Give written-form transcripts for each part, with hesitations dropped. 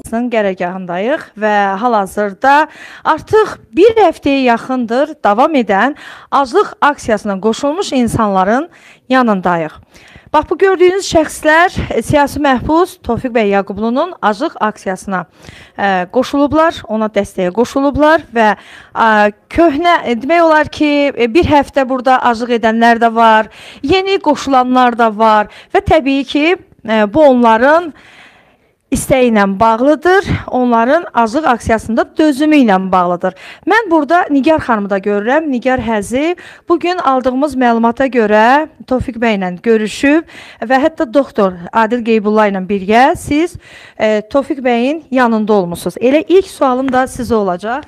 qərargahındayıq və hal-hazırda artıq bir həftəyə yaxındır davam edən aclıq aksiyasına qoşulmuş insanların yanındayıq. Bax, bu gördüyünüz şəxslər siyasi məhbus Tofiq bəy Yaqublunun aclıq aksiyasına qoşulublar, ona dəstəyə qoşulublar və köhnə, demək olar ki, bir həftə burada aclıq edənlər də var, yeni qoşulanlar da var və təbii ki, bu onların İstəyi ilə bağlıdır, onların aclıq aksiyasında dözümü ilə bağlıdır. Mən burada Nigar xanımı da görürəm, Nigar Həzi. Bugün aldığımız məlumata görə Tofiq bəy ilə görüşüb və hətta doktor Adil Qeybullah ilə birgə siz Tofiq bəyin yanında olmuşsunuz. Elə ilk sualım da sizə olacaq.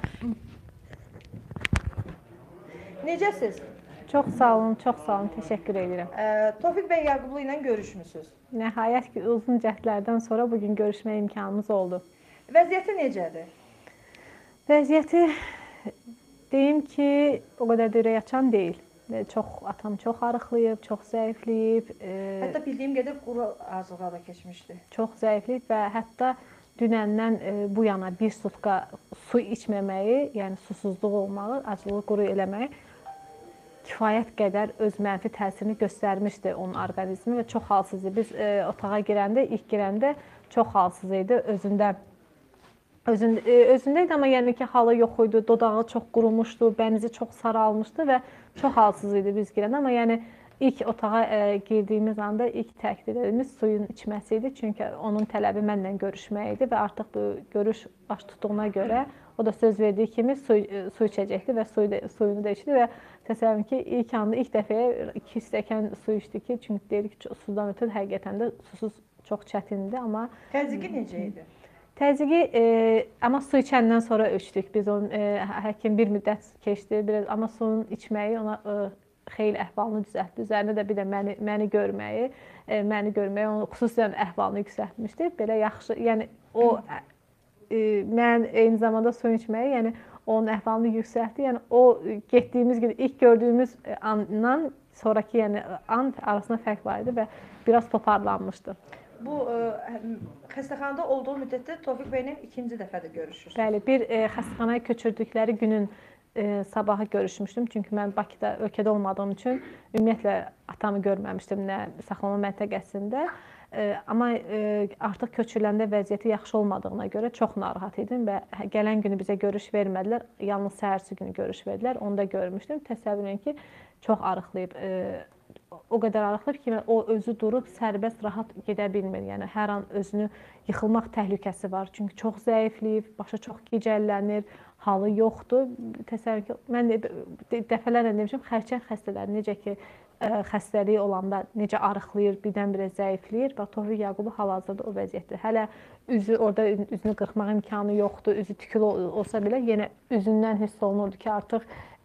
Necəsiz? Çox sağ olun, təşəkkür edirəm. Tofiq bəy Yaqublu ilə görüşmüsünüz. Nəhayət ki, uzun cəhdlərdən sonra bugün görüşmə imkanımız oldu. Vəziyyəti necədir? Vəziyyəti deyim ki, o qədər də ürək açan deyil. Atam çox arıqlayıb, çox zəifləyib. Hətta bildiyim qədər quru aclığa da keçmişdi. Çox zəifləyib və hətta dünəndən bu yana bir sutka su içməməyi, yəni susuzluq olmağı, aclığı quru eləməyi kifayət qədər öz mənfi təsirini göstərmişdi onun orqanizmi və çox halsız idi. Biz otağa girəndə, ilk girəndə çox halsız idi. Özündə idi, amma yəni ki, halı yox idi, dodağı çox qurumuşdu, bənizi çox saralmışdı və çox halsız idi biz girəndə. Amma yəni ilk otağa girdiyimiz anda ilk təkid edilmiş suyun içməsi idi. Çünki onun tələbi mənlə görüşmək idi və artıq bu görüş baş tutduğuna görə o da söz verdiyi kimi su içəcəkdi və suyunu da içdi və təsəvvürün ki, ilk dəfəyə 2 stəkan su içdi ki, çünki deyirik ki, sudan ötürü həqiqətən də susuz çox çətindir, amma... Təzyiqi necə idi? Təzyiqi, amma su içəndən sonra ölçdük. Biz onun, həkim bir müddət keçdi, amma suyun içməyi ona xeyli əhvalını düzəltdi. Üzərində də bir də məni görməyi, onun xüsusən əhvalını yüksəltmişdi. Belə yaxşı, yəni o... Mən eyni zamanda su içməyi, yəni onun əhvalını yüksəltdi. Yəni o getdiyimiz gün, ilk gördüyümüz andan sonraki yəni an arasında fərq var idi və biraz toparlanmışdı. Bu xəstəxanada olduğu müddətdə Tofiq bəylə ikinci dəfə də görüşürsünüz. Bəli, bir xəstəxanaya köçürdükləri günün sabahı görüşmüşdüm. Çünki mən Bakıda, ölkədə olmadığım üçün ümumiyyətlə atamı görməmişdim nə saxlama məntəqəsində. Amma artıq köçürüləndə vəziyyəti yaxşı olmadığına görə çox narahat idim və gələn günü bizə görüş vermədilər. Yalnız səhərsi günü görüş verdilər. Onu da görmüşdüm. Təsəvvür edin ki, çox arıqlayıb. O qədər arıqlayıb ki, o özü durub sərbəst rahat gedə bilmir. Yəni hər an özünü yıxılmaq təhlükəsi var. Çünki çox zəifləyib, başı çox gicəllənir, halı yoxdur. Təsəvvür ki, mən dəfələrlə demişim, xərçəng xəstələri necə ki, xəstəliyi olanda necə arıqlayır, birdən-birə zəifləyir. Bax, Tofiq Yaqublu hal-hazırda o vəziyyətdir. Hələ orada üzünü qırxmaq imkanı yoxdur, üzü tükülü olsa belə yenə üzündən hiss olunurdu ki, artıq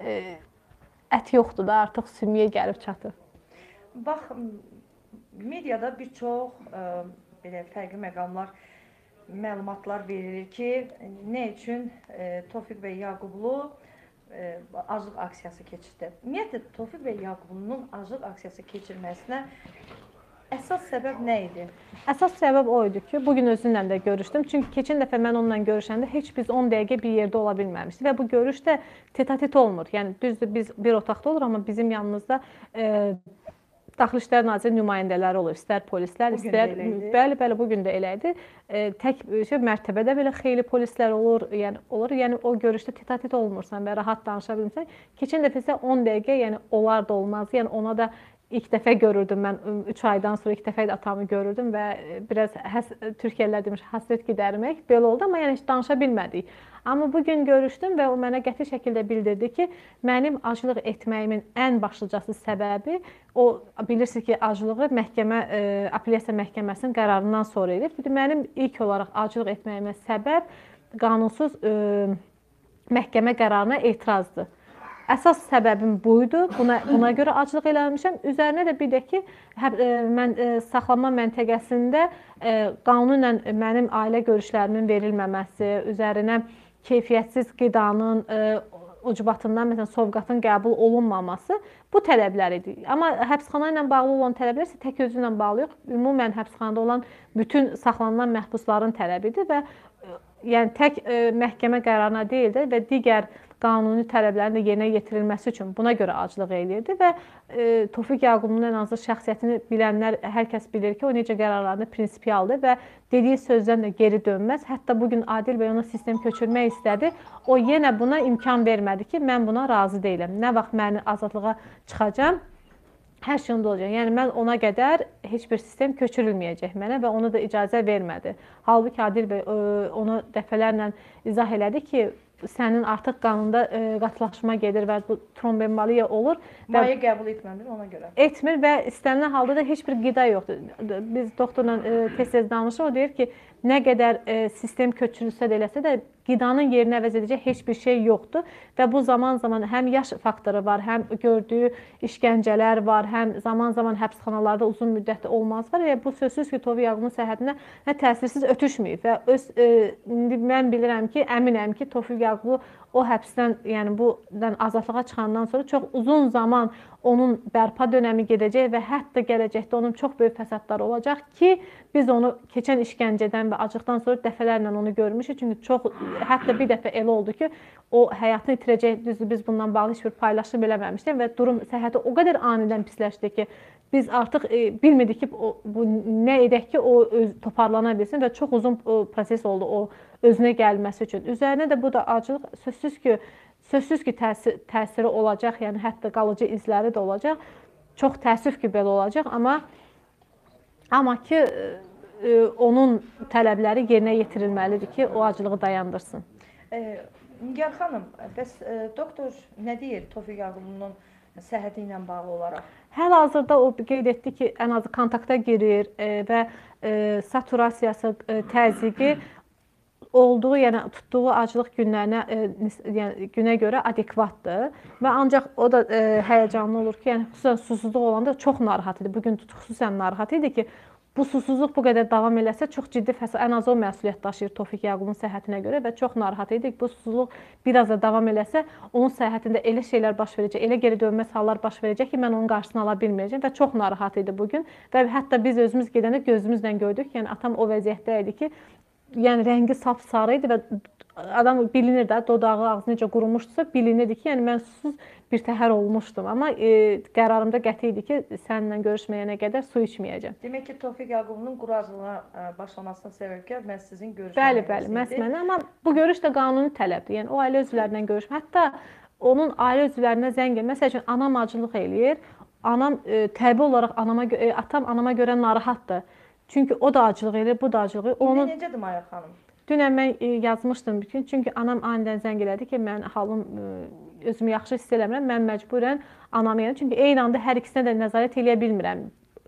ət yoxdur da, artıq sümüyə gəlib çatır. Bax, mediada bir çox belə fərqli məqamlar, məlumatlar verilir ki, nə üçün Tofiq bəy Yaqublu aclıq aksiyası keçirdi. Ümumiyyətlə, Tofiq bəy Yaqublunun aclıq aksiyası keçirməsinə əsas səbəb nə idi? Əsas səbəb o idi ki, bugün özünlə də görüşdüm. Çünki keçən dəfə mən onunla görüşəndə heç biz 10 dəqiqə bir yerdə ola bilməmişdik və bu görüş də tet-a-tet olmur. Yəni, düzdür, biz bir otaqda olur, amma bizim yanımızda Daxili İşlər Naziri nümayəndələri olur, istər polislər, istər... Bəli, bugün də elə idi. Tək mərtəbədə belə xeyli polislər olur, yəni o görüşdə tet-a-tet olmursan və rahat danışa bilmirsən. Keçən dəfə isə 10 dəqiqə, yəni onlar da olmaz, yəni ona da ilk dəfə görürdüm mən, 3 aydan sonra ilk dəfə atamı görürdüm və biraz Türkiyələr demiş, həsrət gidərmək belə oldu, amma yəni heç danışa bilmədik. Amma bugün görüşdüm və o mənə qəti şəkildə bildirdi ki, mənim aclıq etməyimin ən başlıcası səbəbi, o bilirsiniz ki, aclığı apellyasiya məhkəməsinin qərarından sonra edib. Mənim ilk olaraq aclıq etməyimə səbəb qanunsuz məhkəmə qərarına etirazdır. Əsas səbəbim buydu, buna görə aclıq eləmişəm. Üzərinə də bir də ki, mən saxlanma məntəqəsində qanunla mənim ailə görüşlərimin verilməməsi, üzərinə keyfiyyətsiz qidanın ucbatından məsələn sovqatın qəbul olunmaması bu tələblər idi. Amma həbsxana ilə bağlı olan tələblər isə tək özü ilə bağlı yox, ümumən həbsxanada olan bütün saxlanılan məhbusların tələbidir və yəni tək məhkəmə qərarına deyil də və digər qanuni tələblərin də yerinə yetirilməsi üçün buna görə aclıq eləyirdi və Tofiq Yaqubun ən azı şəxsiyyətini bilənlər, hər kəs bilir ki, o necə qərarlarında prinsipialdır və dediyi sözdən də geri dönməz. Hətta bugün Adil bəy ona sistem köçürmək istədi. O yenə buna imkan vermədi ki, mən buna razı deyiləm. Nə vaxt məni azadlığa çıxacam, hər şey onda olacaq. Yəni mən ona qədər heç bir sistem köçürülməyəcək mənə və ona da icazə vermədi. Halbuki Adil bəy onu dəfələrlə izah elədi ki, sənin artıq qanunda qatılaşma gedir və bu trombemboliya olur. Maye qəbul etmədir ona görə. Etmir və istənilən halda da heç bir qida yoxdur. Biz doktorla tez-tez danışırıq, o deyir ki, nə qədər sistem köçürülsə də eləsə də qidanın yerini əvəz edəcək heç bir şey yoxdur və bu zaman-zaman həm yaş faktoru var, həm gördüyü işgəncələr var, həm zaman-zaman həbsxanalarda uzun müddətli olmaz var və bu sözsüz ki, Tofiq Yaqubun səhhətinə təsirsiz ötüşməyib və indi mən bilirəm ki, əminəm ki, Tofiq Yaqubu o həbsdən, yəni budan azadlığa çıxandan sonra çox uzun zaman onun bərpa dönəmi gedəcək və hətta gələcəkdə onun çox böyük fəsadları olacaq ki, biz onu keçən işgəncədən və acıqdan sonra dəfələrlə onu görmüşük. Çünki çox, hətta bir dəfə elə oldu ki, o həyatını itirəcək, düzdür, biz bundan bağlı heç bir paylaşım eləməmişdik və durum səhhəti o qədər anidən pisləşdi ki, biz artıq bilmirdik ki, bu nə edək ki, o toparlana bilsin və çox uzun proses oldu o özünə gəlməsi üçün. Üzərinə də bu da acılıq sözsüz ki təsiri olacaq, yəni hətta qalıcı izləri də olacaq. Çox təəssüf ki, belə olacaq, amma ki, onun tələbləri yerinə yetirilməlidir ki, o acılığı dayandırsın. Nigar xanım, bəs doktor nə deyir Tofiq Yaqubunun səhhəti ilə bağlı olaraq? Hal-hazırda o qeyd etdi ki, ən azı kontakta girir və saturasiyası, təzyiqi olduğu, yəni tutduğu aclıq günlərinə, yəni günə görə adekvatdır və ancaq o da həyəcanlı olur ki, yəni xüsusən susuzluq olanda çox narahat idi. Bugün xüsusən narahat idi ki, bu susuzluq bu qədər davam eləsə çox ciddi fəsad, ən az o məsuliyyət daşıyır Tofiq Yaqubun səhhətinə görə və çox narahat idi ki, bu susuzluq biraz da davam eləsə, onun səhhətində elə şeylər baş verəcək, elə geri dönməz hallar baş verəcək ki, mən onun qarşısını ala bilməyəcəm və çox narahat idi bugün və hətta biz özümüz gedəndə gözümüzlə gördük, yəni atam o vəziyyətdə idi ki, yəni rəngi sap-sarı idi və adam bilinir də, dodağı, ağzı necə qurumuşdusa bilinirdi ki, yəni mən susuz bir təhər olmuşdum. Amma qərarımda qəti idi ki, səninlə görüşməyənə qədər su içməyəcəm. Demək ki, Tofiq Yaqubunun quracılığa başlamasına səbəbkar məhz sizin görüşməyiniz idi. Bəli, məhz mənə. Amma bu görüş də qanuni tələbdir. Yəni o ailə üzvlərindən görüşmə. Hətta onun ailə üzvlərinə zəng edir. Məsəl üçün anam acılıq eləyir. Anam təbii olaraq atam anama görə narahatdır. Çünki o da acılıq edir, bu da acılıq edir. İndi necədir Maya xanım? Dünən mən yazmışdım bir gün. Çünki anam anidən zəng elədi ki, mən halım özümü yaxşı hiss eləmirəm. Mən məcburən anamı yəni. Çünki eyni anda hər ikisinə də nəzarət eləyə bilmirəm.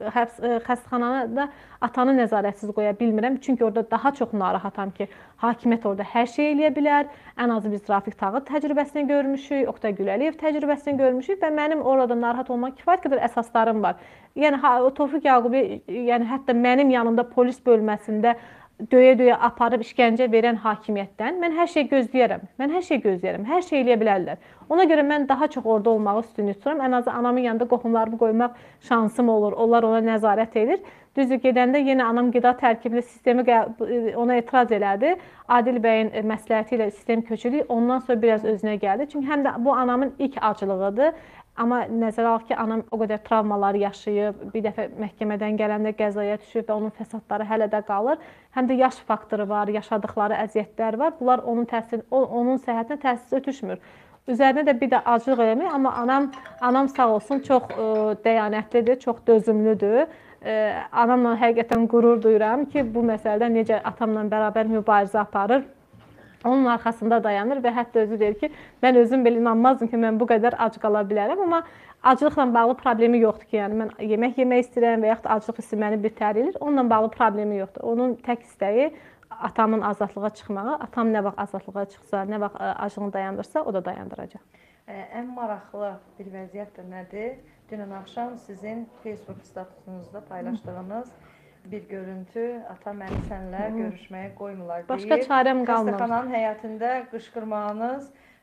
Xəstəxanada da atanı nəzarətsiz qoya bilmirəm. Çünki orada daha çox narahatam ki, hakimiyyət orada hər şey eləyə bilər. Ən azı biz Rafiq Tağıt təcrübəsini görmüşük, Oqtay Güləliyev təcrübəsini görmüşük və mənim orada narahat olmaq kifayət qədər əsaslarım var. Yəni Tofiq Yaqubu, yəni hətta mənim yanımda polis bölməsində döyə-döyə aparıb işgəncə verən hakimiyyətdən mən hər şey gözləyərəm. Hər şey eləyə bilərlər. Ona görə mən daha çox orada olmağı üstünlük tuturam. Ən azı anamın yanında qohumlarımı qoymaq şansım olur. Onlar ona nəzarət edir. Düzdür, gedəndə yenə anam qida tərkibli sistemi ona etiraz elədi. Adil bəyin məsləhəti ilə sistem köçürük. Ondan sonra biraz özünə gəldi. Çünki həm də bu anamın ilk acılığıdır. Amma nəzərə alaq ki, anam o qədər travmalar yaşayıb, bir dəfə məhkəmədən gələndə qəzaya düşüb və onun fəsadları hələ də qalır. Həm də yaş faktoru var, yaşadıkları əziyyətlər var. Bunlar onun səhhətinə təsir ötüşmür. Üzərinə də bir də acılıq eləmək, amma anam sağ olsun çox dəyanətlidir, çox dözümlüdür. Anamla həqiqətən qürur duyuram ki, bu məsələdə necə atamla bərabər mübarizə aparır. Onun arxasında dayanır və hətta özü deyir ki, mən özüm belə inanmazdım ki, mən bu qədər ac qala bilərəm, amma acılıqla bağlı problemi yoxdur ki, yəni mən yemək yemək istəyirəm və yaxud da acılıq hissi məni birtəhər edir, onunla bağlı problemi yoxdur. Onun tək istəyi atamın azadlığa çıxmağı, atam nə vaxt azadlığa çıxsa, nə vaxt acılığını dayandırsa, o da dayandıracaq. Ən maraqlı bir vəziyyət də nədir? Dünən axşam sizin Facebook statusunuzda paylaşdığınız bir görüntü, ata məni sənlə görüşməyə qoymurlar deyir. Başqa çarəm qalmır. Xəstəxananın həyətində qışqırmağınız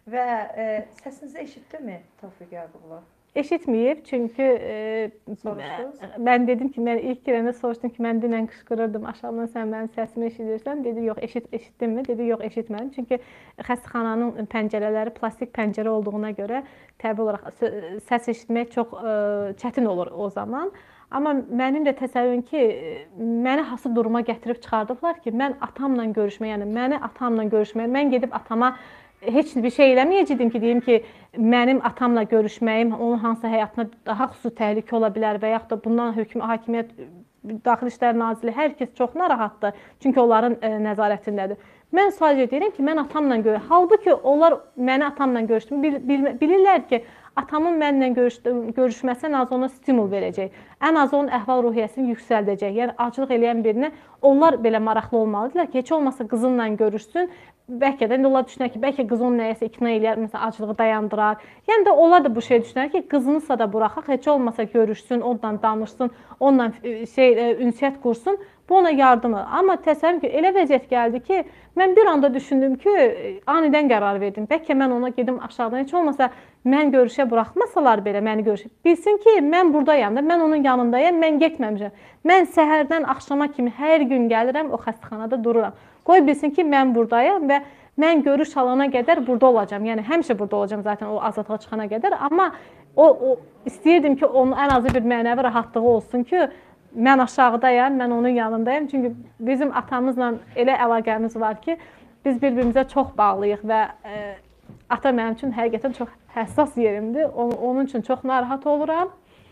və səsinizi eşitdimi Tofiq Yaqublu? Eşitməyib, çünki mən dedim ki, mən ilk girəndə soruşdum ki, mən dünən qışqırırdım, aşağıdan sən mənim səsimi eşidirsən, dedi, yox, eşitdinmi? Dedi, yox, eşitmədim, çünki xəstəxananın pəncərələri plastik pəncərə olduğuna görə təbii olaraq səs eşitmək çox çətin olur o zaman. Amma mənim də təsəvvürüm ki, məni hansı duruma gətirib çıxardıblar ki, mən atamla görüşmək, yəni məni atamla görüşmək, mən gedib atama heç bir şey eləməyəcəydim ki, deyim ki, mənim atamla görüşməyim onun hansı həyatına daha xüsusi təhlükə ola bilər və yaxud da bundan hakimiyyət, Daxili İşlər Nazirliyi, hər kəs çox narahatdır, çünki onların nəzarətindədir. Mən sadəcə deyirəm ki, mən atamla görüşüm. Halbuki onlar məni atamla görüşdüm, bilirlər ki, atamın mənimlə görüşməsi ən az ona stimul verəcək. Ən az onun əhval-ruhiyyəsini yüksəldəcək. Yəni, acılıq eləyən birinə onlar belə maraqlı olmalıdırlar ki, heç olmasa qızınla görüşsün. Bəlkə də onlar düşünər ki, bəlkə qız onu nəyəsə ikna eləyər, məsələn, acılığı dayandırar. Yəni də onlar da bu şey düşünər ki, qızınızsa da buraxaq, heç olmasa görüşsün, onunla danışsın, onunla ünsiyyət qursun. Bu ona yardımı. Amma təsəvvür ki, elə vəziyyət gəldi ki, mən bir anda düşündüm ki, anidən qərar verdim. Bəlkə mən ona gedim aşağıdan, heç olmasa mən görüşə buraxmasalar belə məni görüşə. Bilsin ki, mən buradayam da, mən onun yanındayam, mən getməmişəm. Mən səhərdən axşama kimi hər gün gəlirəm, o xəstəxanada dururam. Qoy bilsin ki, mən buradayam və mən görüş alana qədər burada olacam. Yəni, həmişə burada olacam zaten o azadlığa çıxana qədər. Amma istəyirdim ki, onun ən azı bir mənəvi rahatlığı olsun ki, mən aşağıdayam, mən onun yanındayım. Çünki bizim atamızla elə əlaqəmiz var ki, biz bir-birimizə çox bağlıyıq və ata mənim üçün həqiqətən çox həssas yerimdir. Onun üçün çox narahat oluram.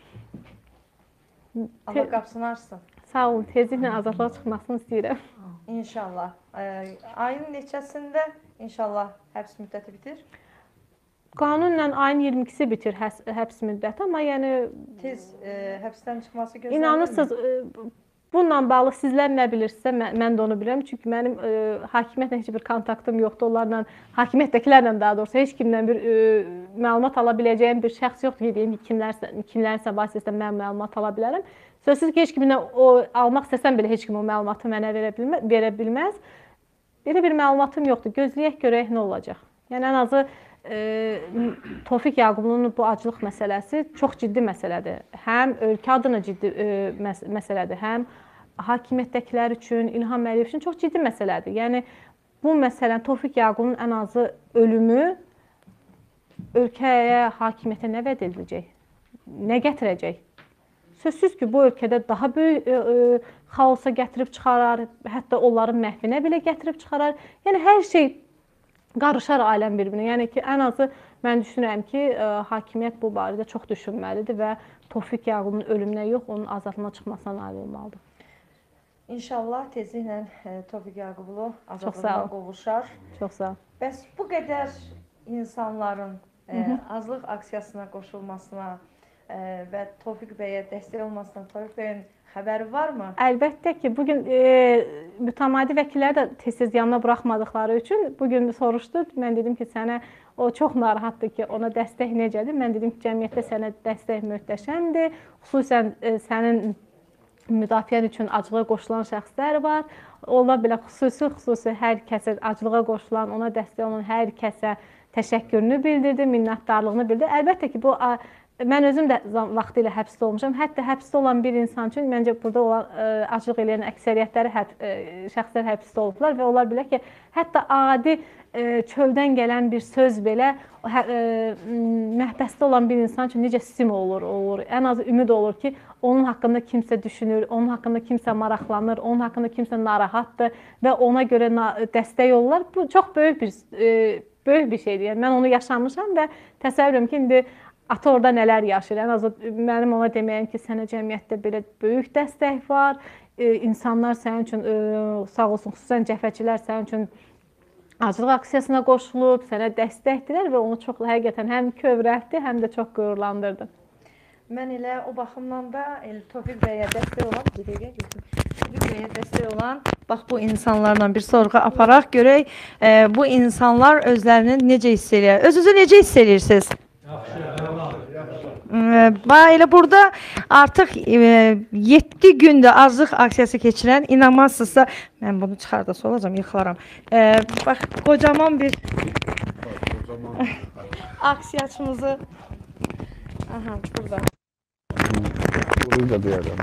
Allah qapısını açsın. Sağ olun, tezliklə azadlığa çıxmasını istəyirəm. İnşallah. Ayın neçəsində inşallah həbs müddəti bitir? Qanunla ayın 22-si bitir həbs müddəti, amma yəni tez həbsdən çıxması gözlənilir. İnanırsınız, bununla bağlı sizlər nə bilirsinizsə, mən də onu bilirəm. Çünki mənim hakimiyyətlə heç bir kontaktım yoxdur. Onlarla, hakimiyyətdəkilərlə daha doğrusu heç kimdən bir məlumat ala biləcəyim bir şəxs yoxdur ki, deyim ki, kimlərsə vasitəsilə mən məlumat ala bilərəm. Sözsüz ki, heç kiminlə almaq istəsəm belə heç kim o məlumatı mənə verə bilməz. Belə bir məlumatım yoxdur. Gözləyək görək nə olacaq. Yəni, ən azı Tofiq Yaqublunun bu acılıq məsələsi çox ciddi məsələdir. Həm ölkə adına ciddi məsələdir, həm hakimiyyətdəkilər üçün, İlham Əliyev üçün çox ciddi məsələdir. Yəni, bu məsələn Tofiq Yaqublunun ən azı ölümü ölkəyə, hakimiyyətə nə vəd ediləcək? Nə gətirəcək? Sözsüz ki, bu ölkədə daha böyük xaosa gətirib çıxarar, hətta onların məhvinə belə gətirib çıxarar. Yəni, hər şey qarışar aləm bir-birinə. Yəni ki, ən azı mən düşünürəm ki, hakimiyyət bu barədə çox düşünməlidir və Tofiq Yaqublunun ölümünə yox, onun azadlığına çıxmasına nail olmalıdır. İnşallah tezliklə Tofiq Yaqublu azadlığına qovuşar. Çox sağ ol. Bəs bu qədər insanların azlıq aksiyasına qoşulmasına və Tofiq bəyə dəstək olmasına Tofiq bəyin xəbəri varmı? Əlbəttə ki, bugün mütəmadi vəkilləri də tez-tez yanına buraxmadıqları üçün bugün soruşdu. Mən dedim ki, sənə o çox narahatdır ki, ona dəstək necədir? Mən dedim ki, cəmiyyətdə sənə dəstək möhtəşəmdir. Xüsusən sənin müdafiən üçün acılığa qoşulan şəxslər var. Ola belə xüsusi hər kəsə acılığa qoşulan, ona dəstək olan hər kəsə təşəkkürünü bildirdi, minnətdarlığını bildirdi. Əlbəttə ki, bu mən özüm də vaxtı ilə həbsdə olmuşam. Hətta həbsdə olan bir insan üçün məncə burada olan acılıq eləyən əksəriyyətləri şəxslər həbsdə olublar və onlar bilər ki, hətta adi çöldən gələn bir söz belə məhbəsdə olan bir insan üçün necə stimul olur. Ən azı ümid olur ki, onun haqqında kimsə düşünür, onun haqqında kimsə maraqlanır, onun haqqında kimsə narahatdır və ona görə dəstək olurlar. Bu çox böyük bir şeydir. Yəni, mən onu yaşamışam və təsəvvürüm ki, indi ata orada nələr yaşayır. Ən azı mənim ona deməyəm ki, sənə cəmiyyətdə belə böyük dəstək var. İnsanlar sənin üçün, sağ olsun, xüsusən cəfəçilər sənin üçün acılıq aksiyasına qoşulub, sənə dəstəkdirlər və onu çox həqiqətən həm kövrəltdi, həm də çox qürurlandırdı. Mən elə o baxımdan da Tofiq bəyə dəstək olan, Tofiq bəyə dəstək olan, bax bu insanlarla bir sorğu aparaq, görək bu insanlar özlərini necə hiss edir? Özünüzü necə hiss edirsiniz? Elə burada artıq 7 gündür azlıq aksiyası keçirən, inanmazsınızsa, mən bunu çıxardası olacam, yıxılaram. Bax, qocaman bir aksiyaçımızı. Aha, burada. Burayı da deyərəm.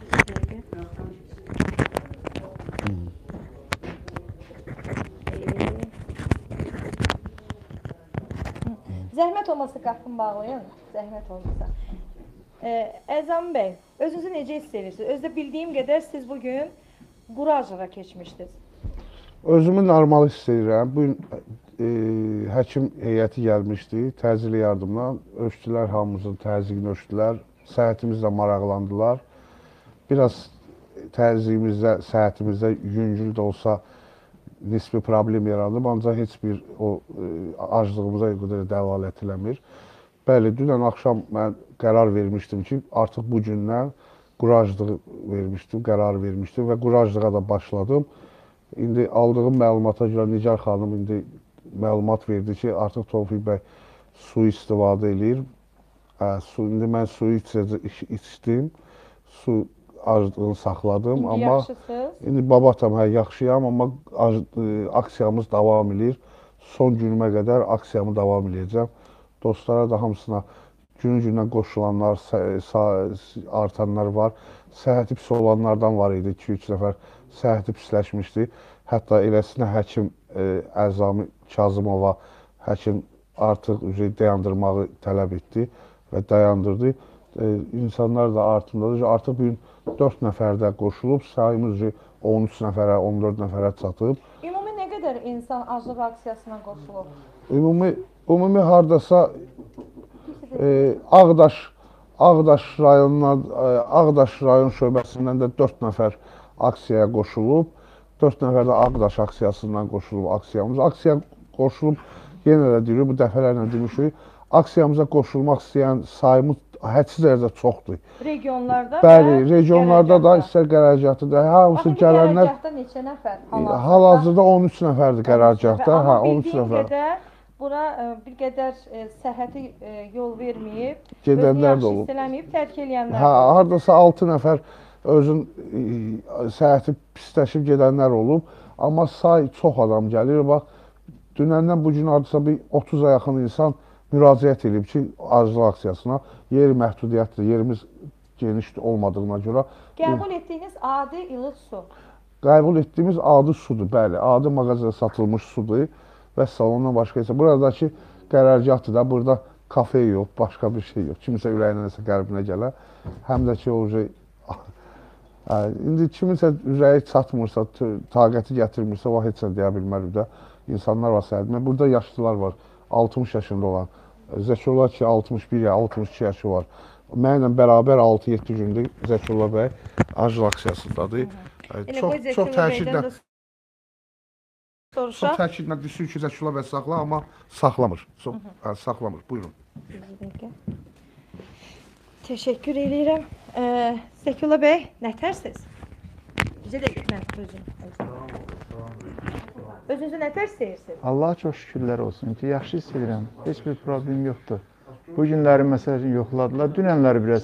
Zəhmət olmasa qapını bağlayın. Zəhmət olmasa. Əzam bəy, özünüzü necə hiss edirsiniz? Özdə bildiyim qədər siz bugün qurajlığa keçmişdiniz. Özümü normal hiss edirəm. Bu gün həkim heyəti gəlmişdi, təcili yardımla. Ölçdülər, hamımızın təzyiqini ölçdülər. Səhhətimizlə maraqlandılar. Biraz təzyiqimizdə, səhhətimizdə yüngül də olsa nisbi problem yaranıb, ancaq heç bir o aclığımıza qədər dəlalət eləmir. Bəli, dünən axşam mən qərar vermişdim ki, artıq bu gündən qurajlığı vermişdim, qərar vermişdim və qurajlığa da başladım. İndi aldığım məlumata görə Nigar xanım indi məlumat verdi ki, artıq Tofiq bəy su istifadə edir. İndi mən suyu içdim, su aclığını saxladım. İndi amma yaxşısınız? İndi babatam, yaxşıyam, amma aksiyamız davam edir. Son günümə qədər aksiyamı davam edəcəm. Dostlara da hamısına günü-gündən qoşulanlar, artanlar var. Səhhəti pis olanlardan var idi, 2-3 nəfər səhhəti pisləşmişdi. Hətta eləsinə həkim Əzami Kazımova həkim artıq dayandırmağı tələb etdi və dayandırdı. İnsanlar da artımdadır. Artıq bir 4 nəfərdə qoşulub, sayımız 13 nəfərə, 14 nəfərə çatıb. Ümumi nə qədər insan aclıq aksiyasına qoşulub? Ümumi hardasa Ağdaş rayon şöbəsindən də 4 nəfər aksiyaya qoşulub. 4 nəfər də Ağdaş aksiyasından qoşulub aksiyamız. Aksiya qoşulub, yenə də deyirik, bu dəfələrlə demişik, aksiyamıza qoşulmaq istəyən sayımız hədsiz dərəcədə çoxdur. Regionlarda Bəli, regionlarda da istər qərargahda, hamısı gələnlər. Qərargahda neçə nəfər? Hal-hazırda 13 nəfərdir qərargahda. Amma 13 bildiyim nəfər. qədər bura bir qədər səhhəti yol verməyib, Gedənlər də olub. hiss eləməyib, tərk eləyənlər. Hardasa 6 nəfər özün səhhəti pisləşib gedənlər olub. Amma say çox adam gəlir. Bax, dünəndən bu gün hardasa bir 30-a yaxın insan müraciət edib ki, aclıq aksiyasına. Yer məhdudiyyətdir, yerimiz geniş olmadığına görə. Qəbul etdiyiniz adi ilıq su. Qəbul etdiyimiz adi sudur, bəli. Adi mağazada satılmış sudur və salondan başqa isə. Buradakı qərargahdır da, burada kafe yox, başqa bir şey yox. Kimisə ürəyinə nəsə qəlbinə gələ. Həm də ki, indi kimisə ürəyi çatmırsa, taqəti gətirmirsə, o heç nə deyə bilmərik də. İnsanlar var səhədmə. Burada yaşlılar var, 60 yaşında olan. Zəkirullah ki, 61 ya, 62 yaşı var. Mənimlə bərabər 6-7 gündür Zəkirullah bəy aclıq aksiyasındadır. Çox təkidlə düşür ki, Zəkirullah bəy saxla, amma saxlamır. Saxlamır, buyurun. Təşəkkür edirəm. Zəkirullah bəy, nətərsiniz? Bizə də mən özüm. Özünüzü nətər istəyirsiniz? Allaha çox şükürlər olsun ki, yaxşı hiss edirəm. Heç bir problem yoxdur. Bu günləri məsələn yoxladılar. Dünənləri biraz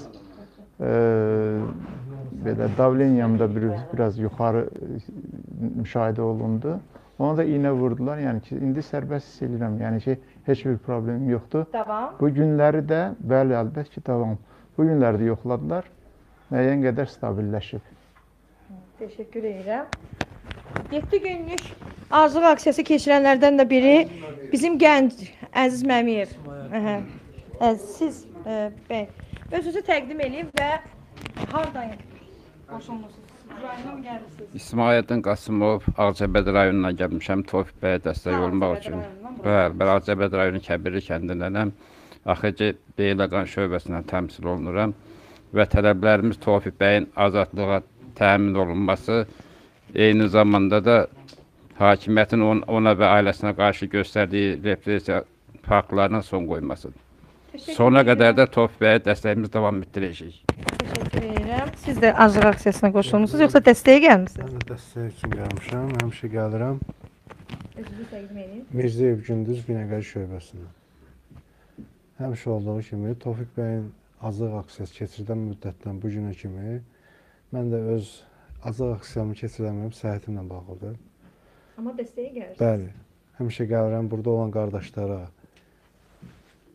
belə davleniyamda biraz yuxarı müşahidə olundu. Ona da iynə vurdular. Yəni ki, indi sərbəst hiss edirəm. Yəni ki, heç bir problemim yoxdur. Davam. Bu günləri də, bəli, əlbət ki, davam. Bu günləri də yoxladılar. Müəyyən qədər stabilləşib. Təşəkkür edirəm. 7 günlük aclıq aksiyası keçirənlərdən də biri bizim gənc Əziz Məmiyev. Siz bəy, özünüzü təqdim edin və hardan qoşulmusunuz? Rayondan mı gəlirsiniz? İsmail'dən Qasımov, Ağcabəd rayonundan gəlmişəm, Tofiq bəyə dəstək olmaq üçün. Bəli, Ağcabəd rayonu Kəbirli kəndindənəm. AXC Beyləqan şöbəsindən təmsil olunuram və tələblərimiz Tofiq bəyin azadlığa təmin olunması, eyni zamanda da hakimiyyətin ona və ailəsinə qarşı göstərdiyi repressiya faktlarına son qoymasıdır. Sona qədər də Tofiq bəyə dəstəyimiz davam etdirəcəyik. Təşəkkür edirəm. Siz də aclıq aksiyasına qoşulmusunuz, yoxsa dəstəyə gəlmisiniz? Mən də dəstək üçün gəlmişəm, həmişə gəlirəm. Özünüzü təqdim edin. Mirzəyev Gündüz Binəqədi şöbəsindən. Həmişə olduğu kimi Tofiq bəyin aclıq aksiyası keçirdən müddətdən bu günə kimi mən də öz aclıq aksiyamı keçirəməyim səhhətimlə bağlıdır. Amma dəstəyə gəlirsiniz. Bəli, həmişə gəlirəm burada olan qardaşlara,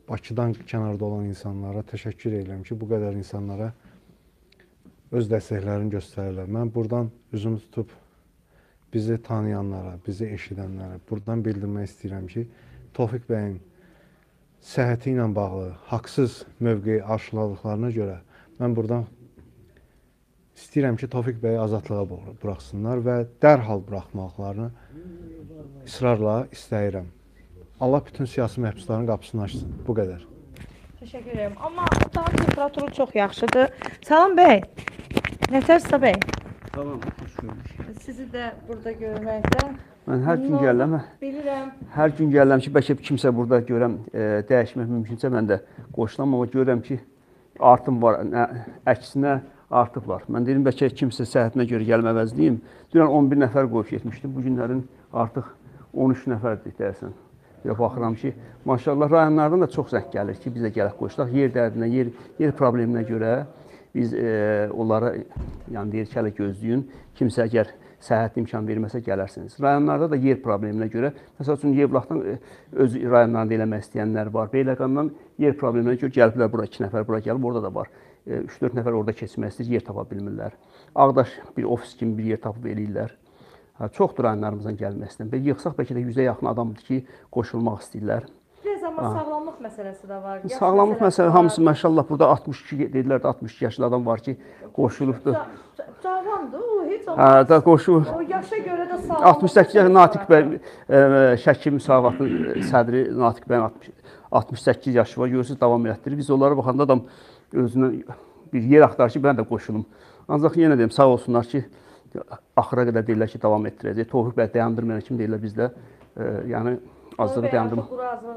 Bakıdan kənarda olan insanlara təşəkkür edirəm ki, bu qədər insanlara öz dəstəklərini göstərirlər. Mən buradan üzümü tutub bizi tanıyanlara, bizi eşidənlərə buradan bildirmək istəyirəm ki, Tofiq bəyin səhhəti ilə bağlı haqsız mövqeyi aşıladıqlarına görə mən buradan istəyirəm ki, Tofiq bəyi azadlığa buraxsınlar və dərhal buraxmaqlarını israrla istəyirəm. Allah bütün siyasi məhbusların qapısını açsın. Bu qədər. Təşəkkür edirəm. Amma otağın temperaturu çox yaxşıdır. Salam bəy. Nətər Usta bəy? Tamam, xoş gördük. Sizi də burada görməkdən Mən hər gün gəlirəm. bilirəm. Hər gün gəlirəm ki, bəlkə kimsə burada görəm, dəyişmək mümkünsə mən də qoşulam, amma görürəm ki, artım var, əksinə artıq var. Mən deyirəm, bəlkə kimsə səhhətinə görə gəlmə əvəzliyim. Dünən 11 nəfər qoyub getmişdim, bu günlərin artıq 13 nəfərdir deyəsən. Baxıram ki, maşallah rayonlardan da çox zəng gəlir ki, biz də gələk qoşulaq. Yer dərdinə, yer probleminə görə biz onlara yəni deyir ki, hələ gözləyin. Kimsə əgər səhhət imkan verməsə gələrsiniz. Rayonlarda da yer probleminə görə, məsəl üçün Yevlaxdan öz rayonlarında eləmək istəyənlər var. Beyləqandan yer probleminə görə gəliblər bura, 2 nəfər bura gəlib, orada da var. 3-4 nəfər orada keçmək istəyir, yer tapa bilmirlər. Ağdaş bir ofis kimi bir yer tapıb eləyirlər. Çoxdur rayonlarımızdan gəlmək istəyən. Yığsaq bəlkə də 100-ə yaxın adamdır ki, qoşulmaq istəyirlər. Biraz amma sağlamlıq məsələsi də var. Sağlamlıq məsələsi hamısı maşallah burada 62 dedilər də 62 yaşlı adam var ki, qoşulubdur. Cavandır, o heç olmaz. Hə, da qoşulub. O yaşa görə də sağlamlıq. 68 yaşlı Natiq bəy Şəki müsavatının sədri Natiq bəyin 68 yaşı var. Görürsünüz davam etdirir. Biz onlara baxanda adam özündən bir yer axtarır ki, mən də qoşulum. Ancaq yenə deyim, sağ olsunlar ki, axıra qədər deyirlər ki, davam etdirəcək. Tofiq bəy dayandırmayan kimi deyirlər bizdə. Yəni azlığı dayandırmaq.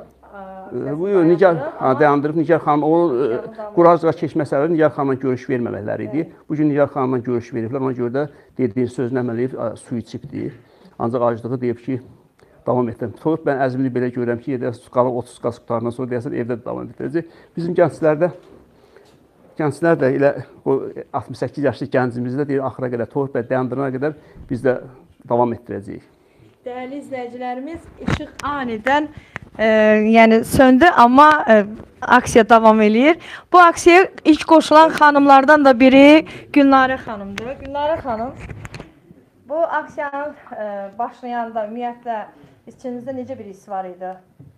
Dayandırıb Nigar xanım, o Qurazlığa keçmə səbəbi Nigar xanımla görüş verməməkləri idi. Bugün Nigar xanımla görüş veriblər, ona görə də dediyi sözünü əməl edib, su içibdir. Ancaq aclığı deyib ki, davam etdirəm. Tofiq bəyin əzmini belə görürəm ki, 30 qaz qutarından sonra deyəsən evdə də davam etdirəcək. Bizim gənclər də elə 68 yaşlı gəncimizdə deyir, axıra qədər, Tofiq bəy dayandırana qədər biz də davam etdirəcəyik. Dəyərli izləyicilərimiz, işıq anidən yəni söndü, amma aksiya davam eləyir. Bu aksiyaya ilk qoşulan xanımlardan da biri Gülnarə xanımdır. Gülnarə xanım, bu aksiyanın başlayanda ümumiyyətlə içinizdə necə bir his var idi?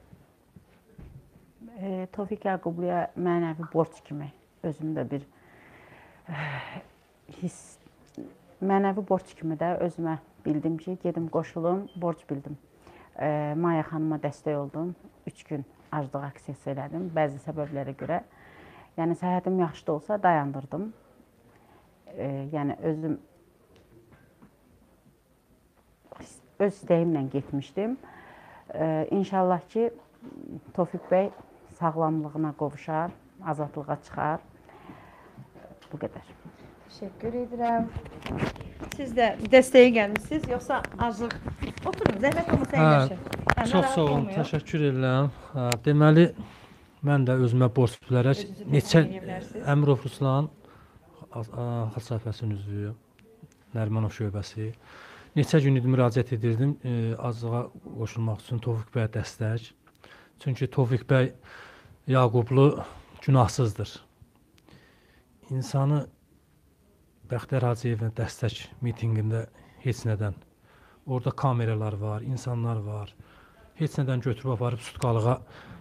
Tofiq Yaqubluya mənəvi borc kimi özümdə bir his, mənəvi borc kimi də özümə bildim ki, gedim qoşulum, borc bildim. Maya xanıma dəstək oldum, 3 gün aclıq aksiyası elədim, bəzi səbəblərə görə. Yəni, səhhətim yaxşı da olsa dayandırdım. Yəni, öz istəyimlə getmişdim. İnşallah ki, Tofiq bəy sağlamlığına qovuşar, azadlığa çıxar. Bu qədər. Təşəkkür edirəm. Siz də dəstəyə gəlmişsiniz, yoxsa aclıq? Oturun, zəhmət olmasa əyləşin. Çox sağ olun, təşəkkür edirəm. Deməli, mən də özümə borc bilərək neçə Əmirov Ruslan Xalq Səhifəsinin üzvüyüm, Nərimanov şöbəsi. Neçə gün idi müraciət edirdim aclığa qoşulmaq üçün Tofiq bəyə dəstək. Çünki Tofiq bəy Yaqublu günahsızdır. İnsanı Bəxtiyar Hacıyevin dəstək mitinqində heç nədən, orada kameralar var, insanlar var, heç nədən götürüb aparıb sutqalığa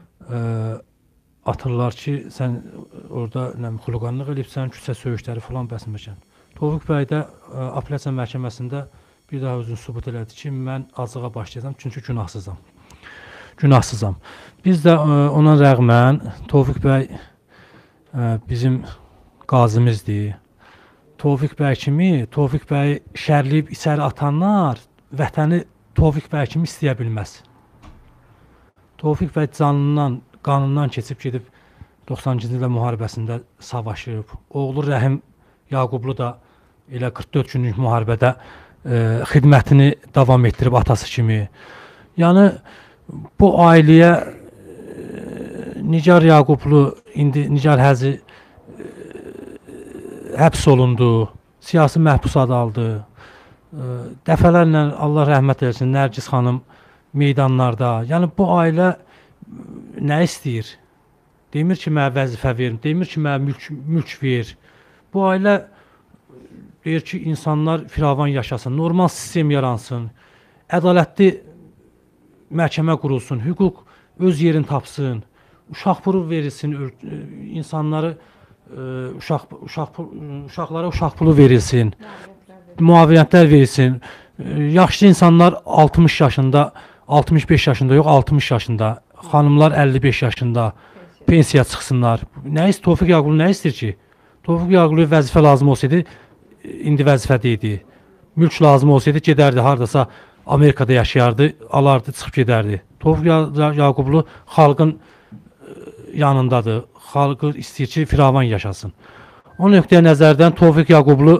atırlar ki, sən orada xuliqanlıq eləyibsən, küçə söyüşləri falan bəsməkən. Tofiq bəy də apellyasiya məhkəməsində bir daha özünü sübut elədi ki, mən aclığa başlayacağam, çünki günahsızam. Biz də ona rəğmən Tofiq bəy bizim qazimizdir. Tofiq bəy kimi, Tofiq bəy şərləyib içəri atanlar vətəni Tofiq bəy kimi istəyə bilməz. Tofiq bəy canından, qanından keçib gedib 92-ci ildə müharibəsində savaşıb. Oğlu Rəhim Yaqublu da elə 44 günlük müharibədə xidmətini davam etdirib atası kimi. Yəni, bu ailəyə Nigar Yaqublu, indi Nigar Həzi həbs olundu, siyasi məhbus adı aldı. Dəfələrlə Allah rəhmət eləsin, Nərgiz xanım meydanlarda. Yəni, bu ailə nə istəyir? demir ki, mənə vəzifə verin, demir ki, mənə mülk ver. Bu ailə deyir ki, insanlar firavan yaşasın, normal sistem yaransın, ədalətli məhkəmə qurulsun, hüquq öz yerini tapsın, uşaq pulu verilsin, insanları uşaqlara uşaq pulu verilsin, müavinətlər verilsin. Yaşlı insanlar 60 yaşında, 65 yaşında yox, 60 yaşında, xanımlar 55 yaşında pensiya çıxsınlar. Tofiq Yaqublu nə istəyir ki? Tofiq Yaqublu vəzifə lazım olsaydı, indi vəzifədə idi. Mülk lazım olsaydı, gedərdi, haradasa Amerikada yaşayardı, alardı, çıxıb gedərdi. Tofiq Yaqublu xalqın yanındadır. Xalqı istəyir ki, firavan yaşasın. O nöqtəyə nəzərdən Tofiq Yaqublu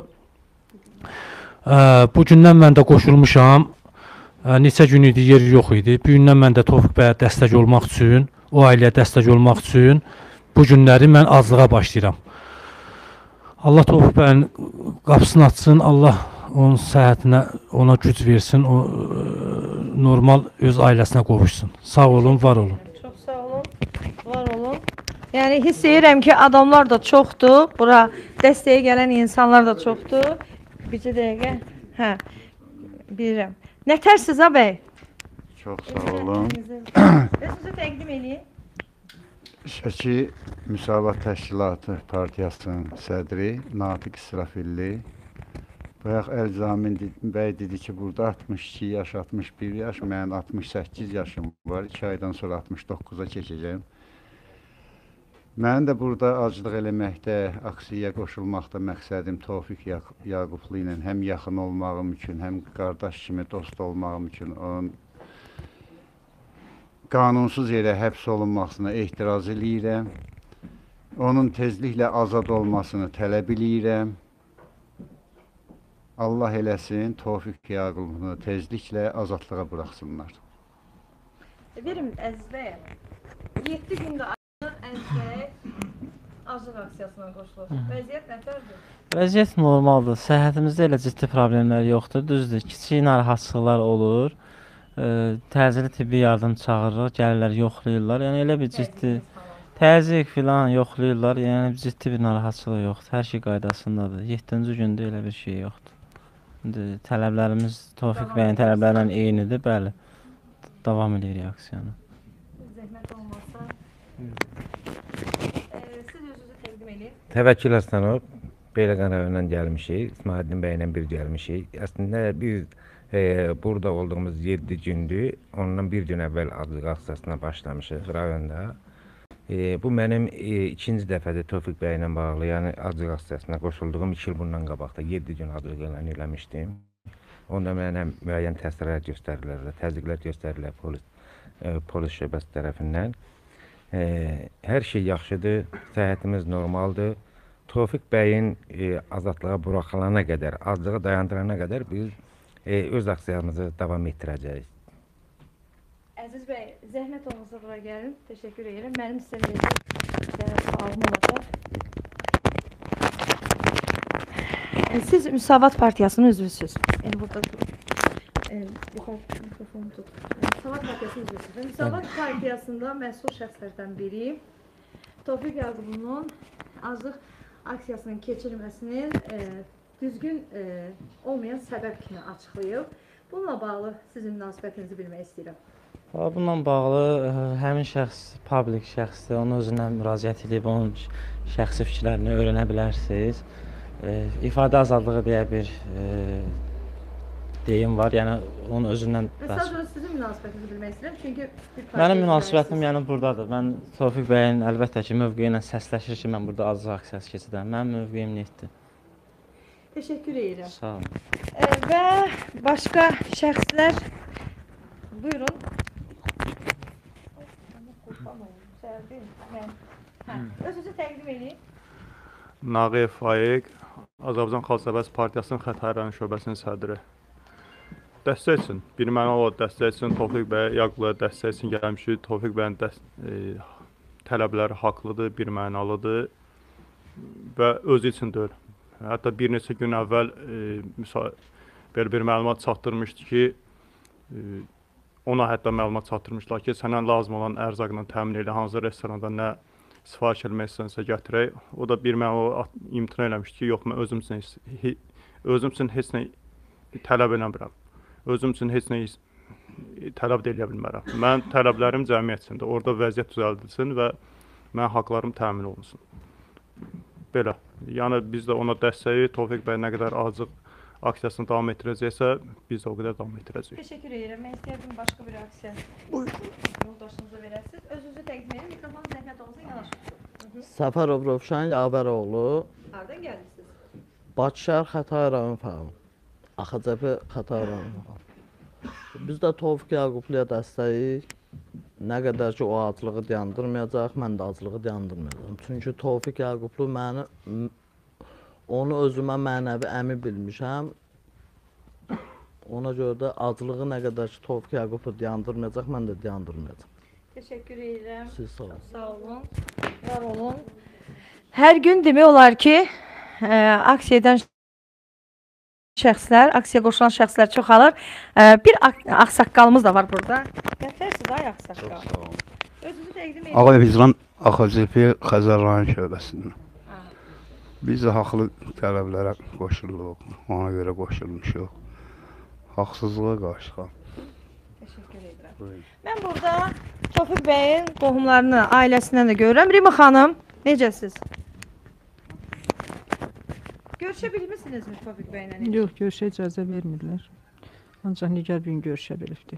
bu gündən mən də qoşulmuşam. Neçə gün idi, yer yox idi. Bu gündən mən də Tofiq bəyə dəstək olmaq üçün, o ailəyə dəstək olmaq üçün bu günləri mən azlığa başlayıram. Allah Tofiq bəyin qapısını açsın, Allah onun səhhətinə, ona güc versin, o normal öz ailəsinə qovuşsun. Sağ olun, var olun. Çox sağ olun, var olun. Yəni hiss edirəm ki, adamlar da çoxdur, bura dəstəyə gələn insanlar da çoxdur. Bircə dəqiqə, bilirəm. Nətərsiz bəy? Çox sağ olun. Özünüzü təqdim edin. Şəki Müsavat Təşkilatı Partiyasının sədri Natiq İsrafilli. Bayaq Əlzamin bəy dedi ki, burada 62 yaş, 61 yaş, mənim 68 yaşım var. 2 aydan sonra 69-a keçəcəm. Mənim də burada aclıq eləməkdə, aksiyaya qoşulmaqda məqsədim Tofiq Yaqublu ilə həm yaxın olmağım üçün, həm qardaş kimi dost olmağım üçün onun qanunsuz yerə həbs olunmasına etiraz eləyirəm. Onun tezliklə azad olmasını tələb eləyirəm. Allah eləsin, Tofiq Yaqublunu tezliklə azadlığa buraxsınlar. Verim Əziz bəy, 7 gündə azlıq aksiyasına qoşulur. Vəziyyət nətərdir? Vəziyyət normaldır. Səhhətimizdə elə ciddi problemlər yoxdur. Düzdür, kiçik narahatçılıqlar olur. Təcili tibbi yardım çağırırlar, gəlirlər, yoxlayırlar. Yəni elə bir ciddi təzyiq filan yoxlayırlar. Yəni ciddi bir narahatçılıq yoxdur. Hər şey qaydasındadır. 7-ci gündə elə bir şey yoxdur. İndi tələblərimiz Tofiq bəyin tələblərlə eynidir, bəli. Davam edirik aksiyanı. Zəhmət olmasa. Siz özünüzü təqdim edin. Təvəkkül Aslanov, Beyləqan rayonundan gəlmişik. İsmail bəylə bir gəlmişik. Əslində biz burada olduğumuz 7 gündür. Ondan bir gün əvvəl azlıq aksiyasına başlamışıq rayonda. Bu mənim ikinci dəfədir Tofiq bəylə bağlı, yəni azlıq aksiyasına qoşulduğum 2 il bundan qabaqda 7 gün azlıq eləmişdim. Onda mənə müəyyən təsirlər göstərirlər, təzyiqlər göstərirlər polis şöbəsi tərəfindən. Hər şey yaxşıdır, səhhətimiz normaldır. Tofiq bəyin azadlığa buraxılana qədər, azlığı dayandırana qədər biz öz aksiyamızı davam etdirəcəyik. Əziz bəy, zəhmət olmasa bura gəlin. Təşəkkür edirəm. Mənim sizə verəcək sualım olacaq. Siz Müsavat Partiyasının üzvüsünüz. Yəni burada mikrofonu tut. Müsavat Partiyasının üzvüsünüz. Müsavat Partiyasında məsul şəxslərdən biri Tofiq Yaqublunun azlıq aksiyasının keçirilməsinin düzgün olmayan səbəb kimi açıqlayıb. Bununla bağlı sizin münasibətinizi bilmək istəyirəm. Bununla bağlı həmin şəxs publik şəxsdir. Onun özünə müraciət edib, onun şəxsi fikirlərini öyrənə bilərsiniz. İfadə azadlığı deyə bir deyim var. Yəni onun özündən Sadəcə sizin münasibətinizi bilmək istəyirəm. Çünki mənim münasibətim yəni burdadır. Mən Tofiq bəyin əlbəttə ki, mövqeyi ilə səsləşir ki, mən burada azlıq aksiyası keçirəm. Mənim mövqeyim netdir. Təşəkkür edirəm. Sağ olun. Və başqa şəxslər buyurun. Özünüzü təqdim edin. Nağıyev Faiq, Azərbaycan Xalq Səbəsi Partiyasının Xətai rayon şöbəsinin sədri. Dəstək üçün, birmənalı olaraq dəstək üçün Tofiq bəy Yaqubluya dəstək üçün gəlmişik. Tofiq bəyin tələbləri haqlıdır, birmənalıdır və özü üçün deyil. Hətta bir neçə gün əvvəl belə bir məlumat çatdırmışdı ki, ona hətta məlumat çatdırmışlar ki, sənə lazım olan ərzaqla təmin elə, hansı restoranda nə sifariş eləmək istəyirsə gətirək. O da bir mən o imtina eləmişdi ki, yox mən özüm üçün heç nə tələb eləmirəm. Özüm üçün heç nə tələb də eləyə bilmərəm. Mən tələblərim cəmiyyət içində, orada vəziyyət düzəldilsin və mənim haqlarım təmin olunsun. Belə. Yəni biz də ona dəstəyi Tofiq bəy nə qədər azıq aksiyasını davam etdirəcəksə, biz də o qədər davam etdirəcəyik. Təşəkkür edirəm. Mən istəyirdim başqa bir aksiya. Yoldaşınıza verəsiniz. Özünüzü təqdim edin. Mikrofon zəhmət olsa yanaşın. Səfərov Rövşən Yavəroğlu. Hardan gəldiniz? Bakı şəhər Xətai rayon fəal. AXCP Xətai rayon. Biz də Tofiq Yaqubluya dəstəyik. Nə qədər ki o acılığı dayandırmayacaq, mən də acılığı dayandırmayacağam. Çünki Tofiq Yaqublu onu özümə mənəvi əmi bilmişəm. Ona görə də acılığı nə qədər ki Tofiq Yaqublu dayandırmayacaq, mən də dayandırmayacağam. Təşəkkür edirəm. Siz sağ olun. Sağ olun. Var olun. Hər gün demək olar ki, aksiyadan şəxslər, aksiyaya qoşulan şəxslər çoxalır. Bir ağsaqqalımız da var burada. Gətirəsiniz ay ağsaqqal. Çox sağ olun. Özünüzü təqdim edin. Ağa Vicdan AXCP Xəzər rayon şöbəsindən. Biz də haqlı tələblərə qoşuluruq. Ona görə qoşulmuşuq. Haqsızlığa qarşı. Təşəkkür edirəm. Mən burada Tofiq bəyin qohumlarını, ailəsindən də görürəm. Rima xanım, necəsiz? Görüşə bilmirsinizmi Tofiq bəylə? Yox, görüşə icazə vermirlər. Ancaq Nigar bir gün görüşə bilibdi.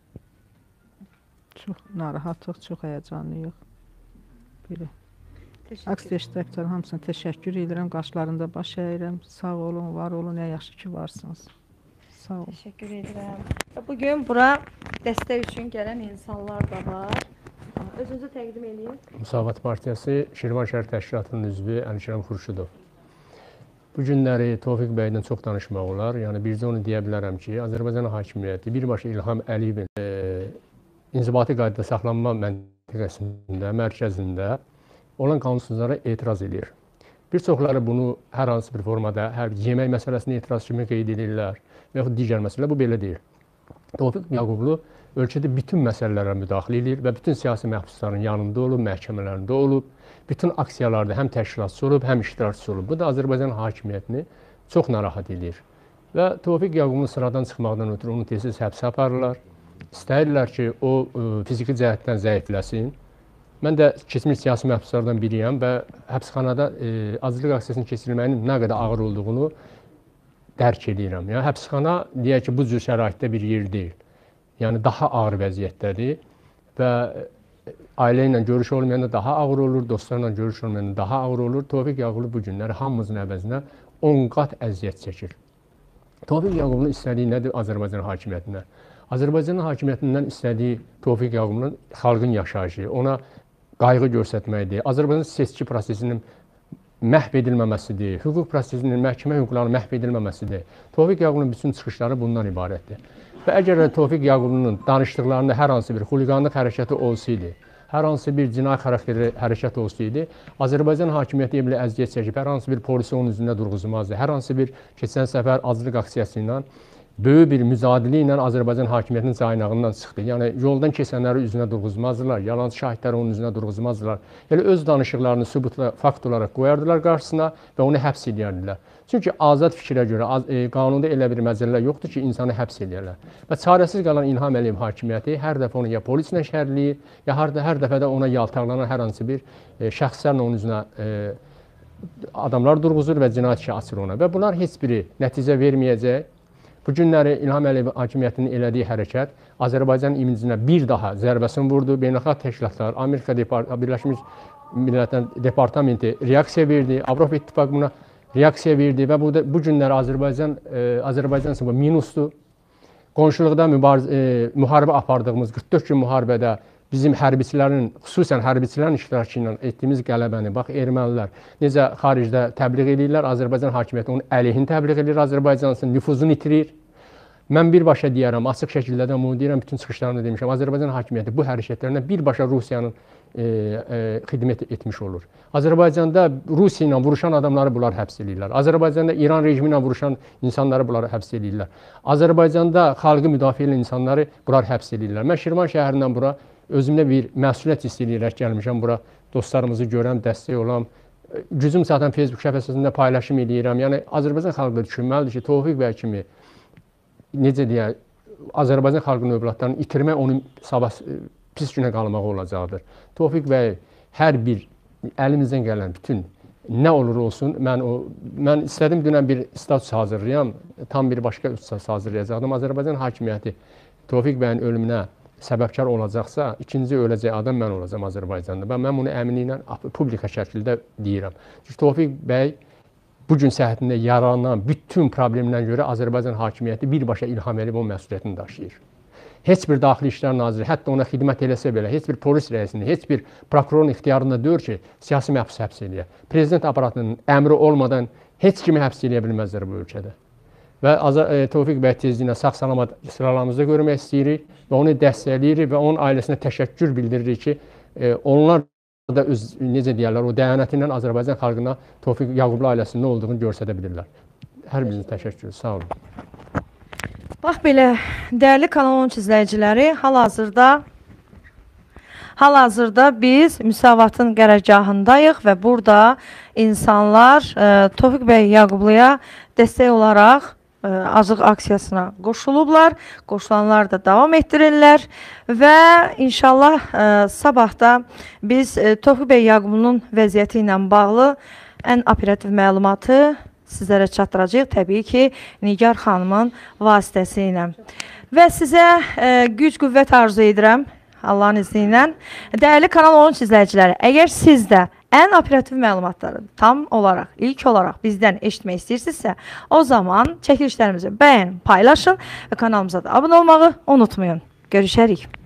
Çox narahatlıq, çox həyəcanlıyıq. Belə. Aksiya iştirakçıların hamısına təşəkkür edirəm. Qarşılarında baş əyirəm. Sağ olun, var olun, nə yaxşı ki varsınız. Sağ olun. Təşəkkür edirəm. Bugün bura dəstək üçün gələn insanlar da var. Özünüzü təqdim edin. Müsavat Partiyası Şirvan şəhər təşkilatının üzvü Əlikiram Xurşudov. Bu günləri Tofiq bəydən çox danışmaq olar. Yəni bircə onu deyə bilərəm ki, Azərbaycan hakimiyyəti birbaşa İlham Əliyevin inzibati qaydada saxlanma məntəqəsində, mərkəzində olan qanunsuzlara etiraz edir. Bir çoxları bunu hər hansı bir formada, hər yemək məsələsində etiraz kimi qeyd edirlər və yaxud digər məsələlər. Bu belə deyil. Tofiq Yaqublu ölkədə bütün məsələlərə müdaxilə edir və bütün siyasi məhbusların yanında olub, məhkəmələrində olub, bütün aksiyalarda həm təşkilatçı olub, həm iştirakçı olub. Bu da Azərbaycan hakimiyyətini çox narahat edir. Və Tofiq Yaqublunun sıradan çıxmaqdan ötürü onu tez-tez həbsə aparırlar. İstəyirlər ki, o fiziki cəhətdən zəifləsin. Mən də keçmiş siyasi məhbuslardan biriyəm və həbsxanada aclıq aksiyasının keçirilməyinin nə qədər ağır olduğunu dərk edirəm. Yəni, həbsxana deyək ki, bu cür şəraitdə bir yer deyil. Yəni, daha ağır vəziyyətdədir və ailə ilə görüş olmayanda daha ağır olur, dostlarla görüş olmayanda daha ağır olur. Tofiq Yaqublu bu günləri hamımızın əvəzinə 10 qat əziyyət çəkir. Tofiq Yaqublu istədiyi nədir Azərbaycan hakimiyyətindən? Azərbaycan hakimiyyətindən istədiyi Tofiq Yaqublu'nun xalqın yaşayışı, ona qayğı göstərməkdir. Azərbaycan seçki prosesinin məhv edilməməsidir, hüquq prosesinin, məhkəmə hüquqlarının məhv edilməməsidir. Tofiq Yaqublu'nun bütün çıxışları bundan ibarətdir. Və əgər Tofiq Yaqublu'nun danışdıqlarında hər hansı bir xuliqanlıq hərəkəti olsaydı, hər hansı bir cinayət xarakterli hərəkət olsaydı, Azərbaycan hakimiyyəti belə əziyyət çəkib, hər hansı bir polisi onun üzündə durğuzmazdı. Hər hansı bir keçən səfər aclıq aksiyası ilə böyük bir mücadilə ilə Azərbaycan hakimiyyətinin caynağından çıxdı. Yəni, yoldan keçənləri üzünə durğuzmazdılar, yalancı şahidləri onun üzünə durğuzmazdılar. Elə öz danışıqlarını sübutla, fakt olaraq qoyardılar qarşısına və onu həbs edərdilər. Çünki azad fikrə görə qanunda elə bir məcəllər yoxdur ki, insanı həbs edərlər. Və çarəsiz qalan İlham Əliyev hakimiyyəti hər dəfə onu ya polislə şərləyir, ya hər dəfə də ona yaltaqlanan hər hansı bir şəxslərlə onun üzünə adamlar durğuzur və cinayət işi açır ona. Və bunlar heç biri nəticə verməyəcək. Bu günləri İlham Əliyev hakimiyyətinin elədiyi hərəkət Azərbaycan imincinə bir daha zərbəsini vurdu. Beynəlxalq təşkilatlar, Amerika Birləşmiş Millətlər Departamenti reaksiya verdi, Avropa İttifaqı buna reaksiya verdi və bu günləri Azərbaycan üçün minusdur. Qonşuluqda müharibə apardığımız 44 gün müharibədə bizim hərbiçilərin, xüsusən hərbiçilərin iştirakı ilə etdiyimiz qələbəni, bax, ermənilər necə xaricdə təbliğ edirlər, Azərbaycan hakimiyyəti onun əleyhini təbliğ edir, Azərbaycansın nüfuzunu itirir. Mən birbaşa deyərəm, açıq şəkildə də bunu deyirəm, bütün çıxışlarımda demişəm, Azərbaycan hakimiyyəti bu hərəkətlərindən birbaşa Rusiyanın xidmət etmiş olur. Azərbaycanda Rusiya ilə vuruşan adamları bunlar həbs edirlər. Azərbaycanda İran rejimi ilə vuruşan insanları bunlar həbs edirlər. Azərbaycanda xalqı müdafiə edən insanları bunlar həbs edirlər. Mən Şirvan şəhərindən bura özümdə bir məsuliyyət hiss edərək gəlmişəm bura dostlarımızı görəm, dəstək olam. Gücüm zaten Facebook şəbəkəsində paylaşım edirəm. Yəni Azərbaycan xalqı düşünməlidir ki, Tofiq bəy kimi necə deyək, Azərbaycan xalqının övladlarını itirmək onun sabah pis günə qalmağı olacaqdır. Tofiq bəy hər bir əlimizdən gələn bütün nə olur olsun, mən istədim dünən bir status hazırlayam, tam bir başqa status hazırlayacaqdım. Azərbaycan hakimiyyəti Tofiq bəyin ölümünə səbəbkar olacaqsa, ikinci öləcək adam mən olacağam Azərbaycanda. Mən bunu əminliklə publika şəkildə deyirəm. Çünki Tofiq bəy bugün səhhətində yaralanan bütün problemdən görə Azərbaycan hakimiyyəti birbaşa İlham Əliyev məsuliyyətini daşıyır. Heç bir Daxili İşlər Naziri, hətta ona xidmət eləsə belə, heç bir polis rəisinin, heç bir prokurorun ixtiyarında deyir ki, siyasi məhbus həbs eləyə. Prezident aparatının əmri olmadan heç kimi həbs eləyə bilməzlər bu ölkədə. Və Tofiq bəy tezliyinə sağ-salamat sıralarımızda görmək istəyirik və onu dəstəkləyirik və onun ailəsinə təşəkkür bildiririk ki, onlar da öz, necə deyərlər, o dəyanətindən Azərbaycan xalqına Tofiq Yaqublu ailəsinin nə olduğunu göstərə bilirlər. Hər birinizə təşəkkür, sağ olun. Bax belə, dəyərli Kanal 13 izləyiciləri, hal-hazırda biz Müsavatın qərargahındayıq və burada insanlar Tofiq bəy Yaqubluya dəstək olaraq azıq aksiyasına qoşulublar, qoşulanlar da davam etdirirlər və inşallah sabahda biz Tofiq bəy Yaqublunun vəziyyəti ilə bağlı ən operativ məlumatı sizlərə çatdıracağıq, təbii ki, Nigar xanımın vasitəsilə. Və sizə güc, qüvvət arzu edirəm, Allahın izni ilə. Dəyərli Kanal 13 izləyiciləri, əgər siz də ən operativ məlumatları tam olaraq, ilk olaraq bizdən eşitmək istəyirsinizsə, o zaman çəkilişlərimizi bəyənin, paylaşın və kanalımıza da abunə olmağı unutmayın. Görüşərik.